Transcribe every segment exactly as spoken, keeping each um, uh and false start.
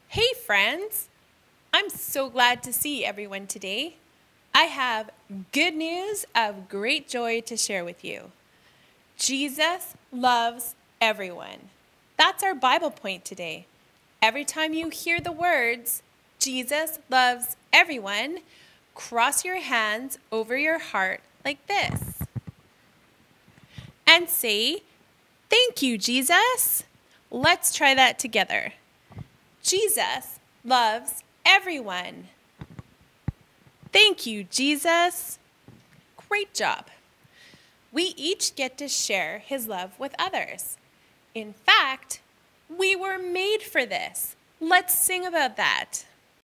Hey friends! I'm so glad to see everyone today. I have good news of great joy to share with you. Jesus loves everyone. That's our Bible point today. Every time you hear the words, Jesus loves everyone, cross your hands over your heart like this. And say, "Thank you, Jesus." Let's try that together. Jesus loves everyone. Thank you, Jesus. Great job. We each get to share his love with others. In fact, we were made for this. Let's sing about that.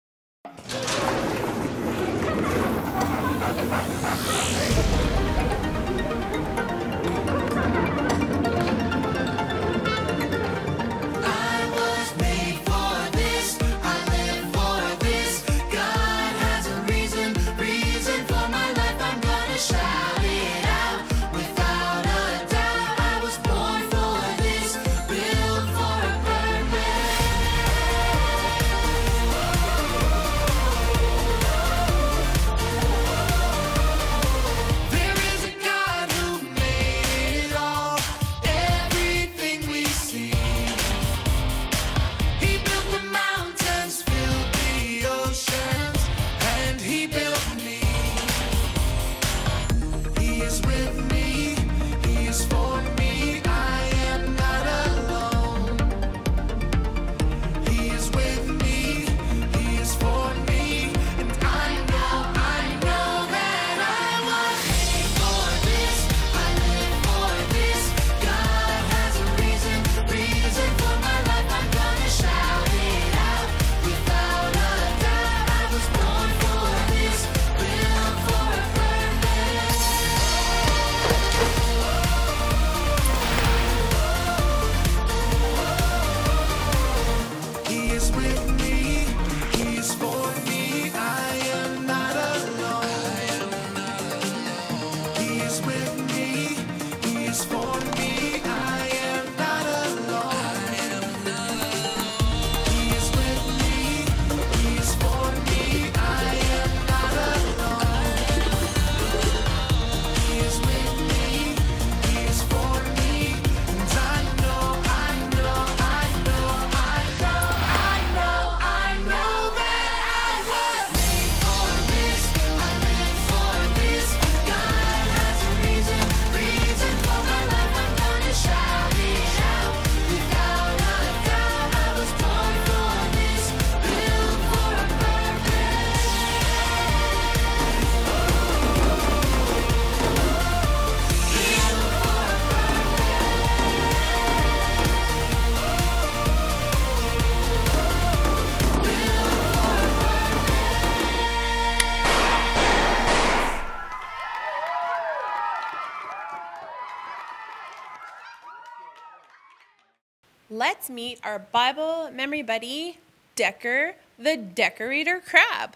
Let's meet our Bible memory buddy, Decker the Decorator Crab.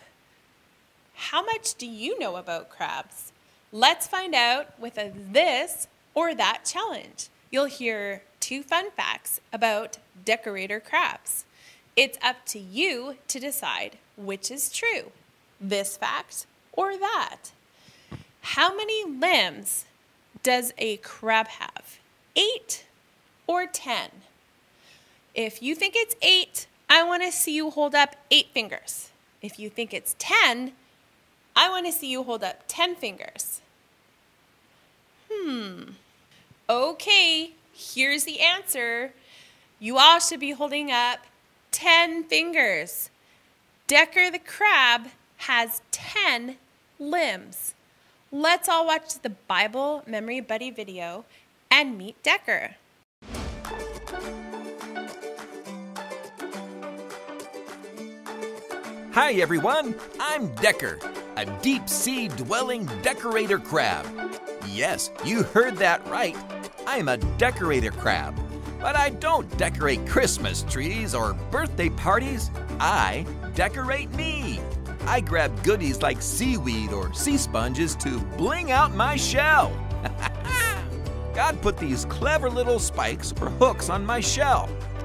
How much do you know about crabs? Let's find out with a this or that challenge. You'll hear two fun facts about decorator crabs. It's up to you to decide which is true, this fact or that. How many limbs does a crab have? Eight or ten? If you think it's eight, I want to see you hold up eight fingers. If you think it's ten, I want to see you hold up ten fingers. Hmm. Okay, here's the answer. You all should be holding up ten fingers. Decker the crab has ten limbs. Let's all watch the Bible Memory Buddy video and meet Decker. Hi everyone, I'm Decker, a deep-sea dwelling decorator crab. Yes, you heard that right. I'm a decorator crab. But I don't decorate Christmas trees or birthday parties. I decorate me. I grab goodies like seaweed or sea sponges to bling out my shell. God put these clever little spikes or hooks on my shell.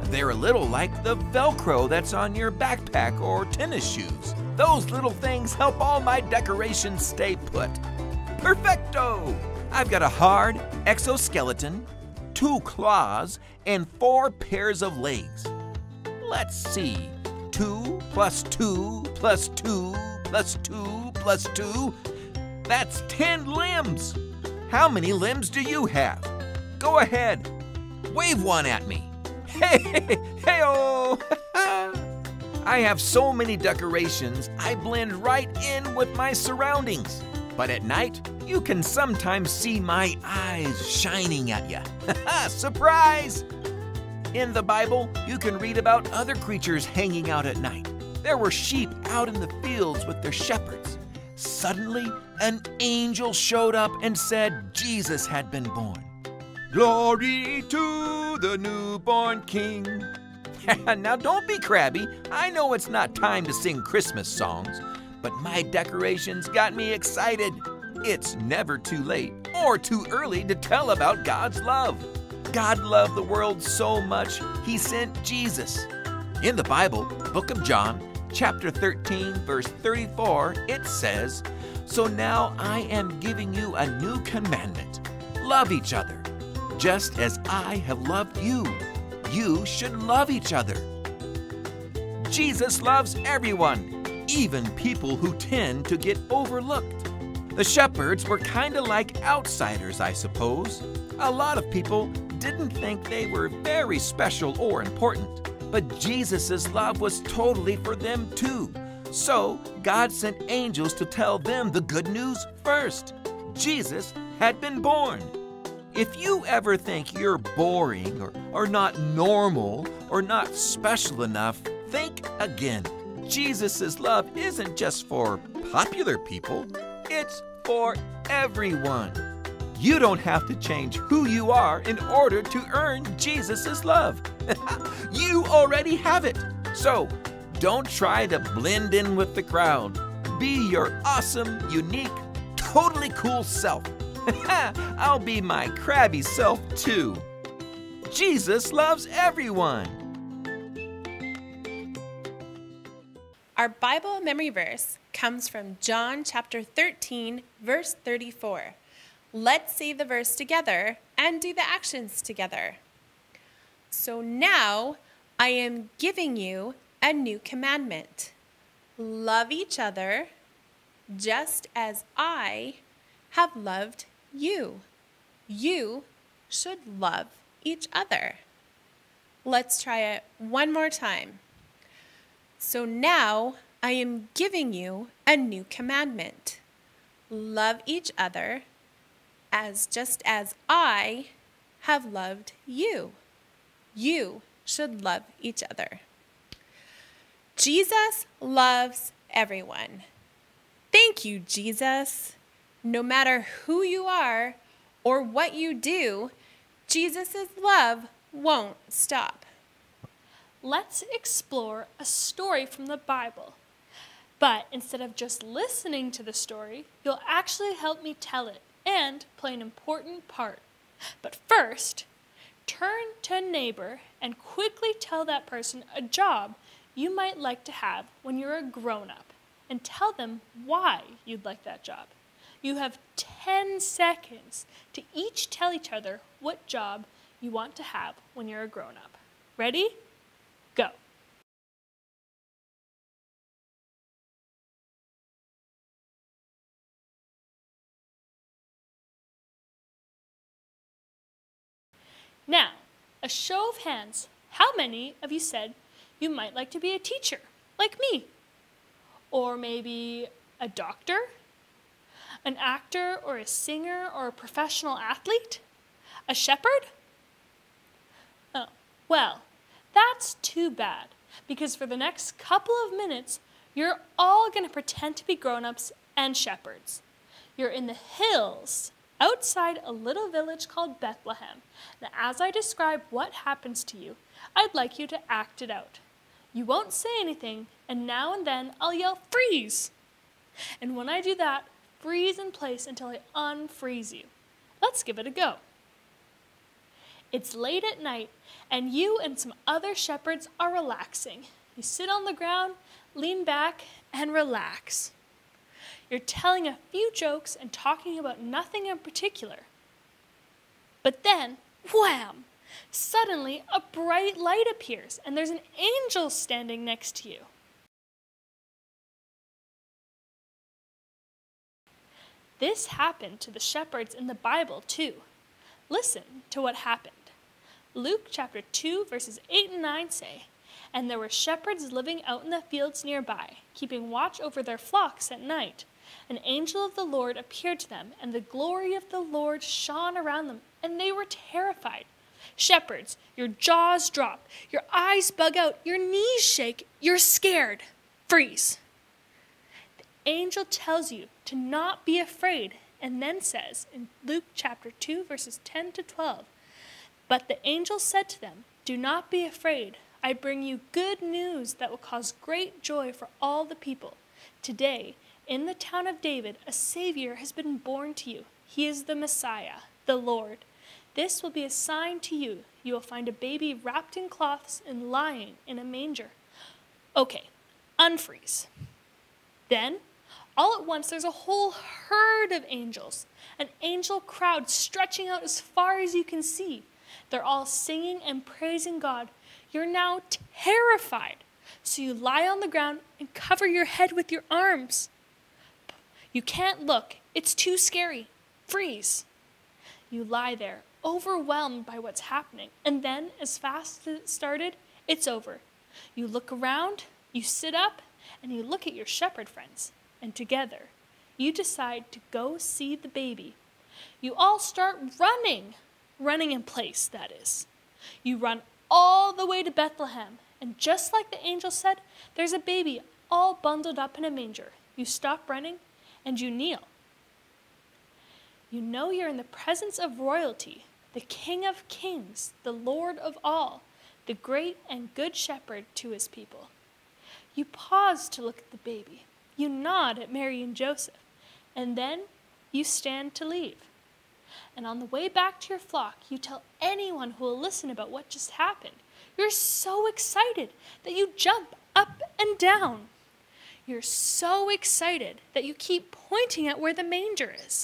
They're a little like the Velcro that's on your backpack or tennis shoes. Those little things help all my decorations stay put. Perfecto! I've got a hard exoskeleton, two claws, and four pairs of legs. Let's see. Two plus two plus two plus two plus two. That's ten limbs. How many limbs do you have? Go ahead. Wave one at me. Hey, hey-oh! I have so many decorations, I blend right in with my surroundings. But at night, you can sometimes see my eyes shining at you. Surprise! In the Bible, you can read about other creatures hanging out at night. There were sheep out in the fields with their shepherds. Suddenly, an angel showed up and said Jesus had been born. Glory to the newborn King. Now don't be crabby. I know it's not time to sing Christmas songs, but my decorations got me excited. It's never too late or too early to tell about God's love. God loved the world so much, He sent Jesus. In the Bible, Book of John, chapter thirteen, verse thirty-four, it says, "So now I am giving you a new commandment. Love each other. Just as I have loved you, you should love each other." Jesus loves everyone, even people who tend to get overlooked. The shepherds were kind of like outsiders, I suppose. A lot of people didn't think they were very special or important, but Jesus' love was totally for them too. So God sent angels to tell them the good news first. Jesus had been born. If you ever think you're boring or, or not normal or not special enough, think again. Jesus' love isn't just for popular people, it's for everyone. You don't have to change who you are in order to earn Jesus' love. You already have it. So don't try to blend in with the crowd. Be your awesome, unique, totally cool self. I'll be my crabby self too. Jesus loves everyone. Our Bible memory verse comes from John chapter thirteen, verse thirty-four. Let's say the verse together and do the actions together. So now I am giving you a new commandment. Love each other just as I have loved you. You should love each other. Let's try it one more time. So now I am giving you a new commandment. Love each other as just as I have loved you. You should love each other. Jesus loves everyone. Thank you, Jesus. No matter who you are or what you do, Jesus' love won't stop. Let's explore a story from the Bible. But instead of just listening to the story, you'll actually help me tell it and play an important part. But first, turn to a neighbor and quickly tell that person a job you might like to have when you're a grown-up, and tell them why you'd like that job. You have ten seconds to each tell each other what job you want to have when you're a grown-up. Ready? Go. Now, a show of hands, how many of you said you might like to be a teacher, like me? Or maybe a doctor? An actor or a singer or a professional athlete? A shepherd? Oh, well, that's too bad, because for the next couple of minutes, you're all going to pretend to be grown-ups and shepherds. You're in the hills, outside a little village called Bethlehem. Now, as I describe what happens to you, I'd like you to act it out. You won't say anything, and now and then I'll yell, "Freeze!" And when I do that, freeze in place until I unfreeze you. Let's give it a go. It's late at night, and you and some other shepherds are relaxing. You sit on the ground, lean back, and relax. You're telling a few jokes and talking about nothing in particular. But then, wham! Suddenly, a bright light appears, and there's an angel standing next to you. This happened to the shepherds in the Bible, too. Listen to what happened. Luke chapter two, verses eight and nine say, "And there were shepherds living out in the fields nearby, keeping watch over their flocks at night. An angel of the Lord appeared to them, and the glory of the Lord shone around them, and they were terrified." Shepherds, your jaws drop, your eyes bug out, your knees shake, you're scared. Freeze. The angel tells you to not be afraid, and then says in Luke chapter two, verses ten to twelve, "But the angel said to them, 'Do not be afraid. I bring you good news that will cause great joy for all the people. Today, in the town of David, a Savior has been born to you. He is the Messiah, the Lord. This will be a sign to you. You will find a baby wrapped in cloths and lying in a manger.'" Okay, unfreeze. Then, all at once, there's a whole herd of angels, an angel crowd stretching out as far as you can see. They're all singing and praising God. You're now terrified, so you lie on the ground and cover your head with your arms. You can't look. It's too scary. Freeze. You lie there, overwhelmed by what's happening, and then, as fast as it started, it's over. You look around, you sit up, and you look at your shepherd friends, and together, you decide to go see the baby. You all start running, running in place, that is. You run all the way to Bethlehem, and just like the angel said, there's a baby all bundled up in a manger. You stop running, and you kneel. You know you're in the presence of royalty, the King of Kings, the Lord of all, the great and good shepherd to his people. You pause to look at the baby. You nod at Mary and Joseph, and then you stand to leave. And on the way back to your flock, you tell anyone who will listen about what just happened. You're so excited that you jump up and down. You're so excited that you keep pointing at where the manger is.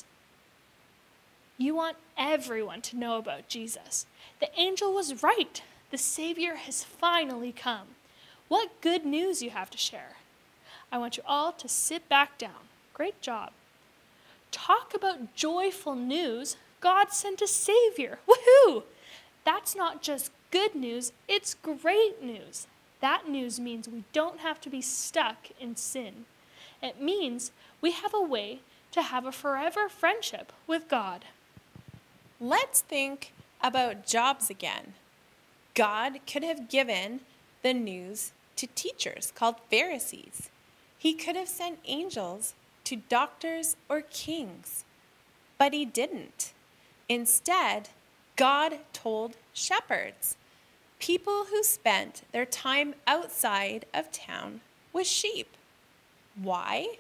You want everyone to know about Jesus. The angel was right. The Savior has finally come. What good news you have to share. I want you all to sit back down. Great job. Talk about joyful news. God sent a Savior. Woohoo! That's not just good news, it's great news. That news means we don't have to be stuck in sin. It means we have a way to have a forever friendship with God. Let's think about jobs again. God could have given the news to teachers called Pharisees. He could have sent angels to doctors or kings, but he didn't. Instead, God told shepherds, people who spent their time outside of town with sheep. Why?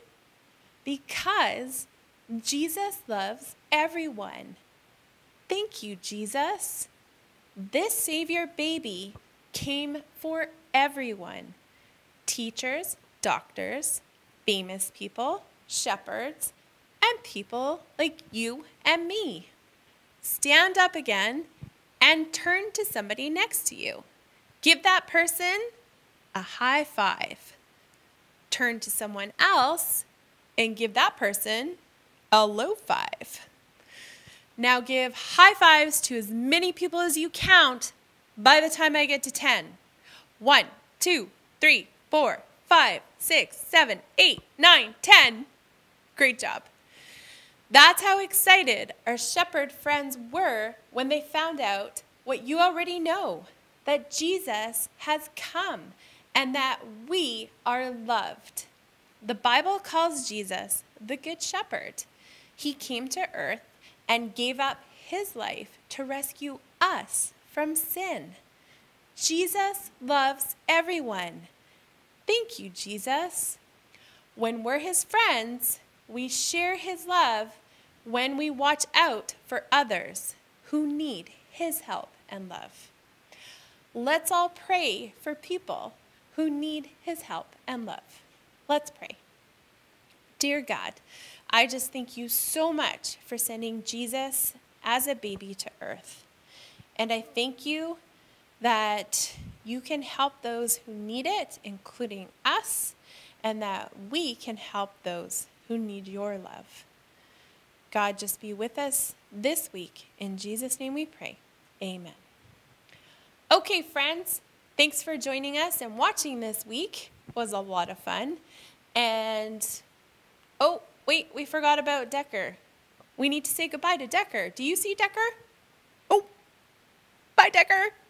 Because Jesus loves everyone. Thank you, Jesus. This Savior baby came for everyone. Teachers, doctors, famous people, shepherds, and people like you and me. Stand up again and turn to somebody next to you. Give that person a high five. Turn to someone else and give that person a low five. Now give high fives to as many people as you count by the time I get to ten. One, two, three, four, five, six, seven, eight, nine, ten. Great job. That's how excited our shepherd friends were when they found out what you already know, that Jesus has come and that we are loved. The Bible calls Jesus the Good Shepherd. He came to earth and gave up his life to rescue us from sin. Jesus loves everyone. Thank you, Jesus. When we're his friends, we share his love when we watch out for others who need his help and and love. Let's all pray for people who need his help and love. Let's pray. Dear God, I just thank you so much for sending Jesus as a baby to earth. And I thank you that you can help those who need it, including us, and that we can help those who need your love. God, just be with us this week. In Jesus' name we pray. Amen. Okay, friends, thanks for joining us and watching this week. It was a lot of fun. And, oh, wait, we forgot about Decker. We need to say goodbye to Decker. Do you see Decker? Oh, bye, Decker.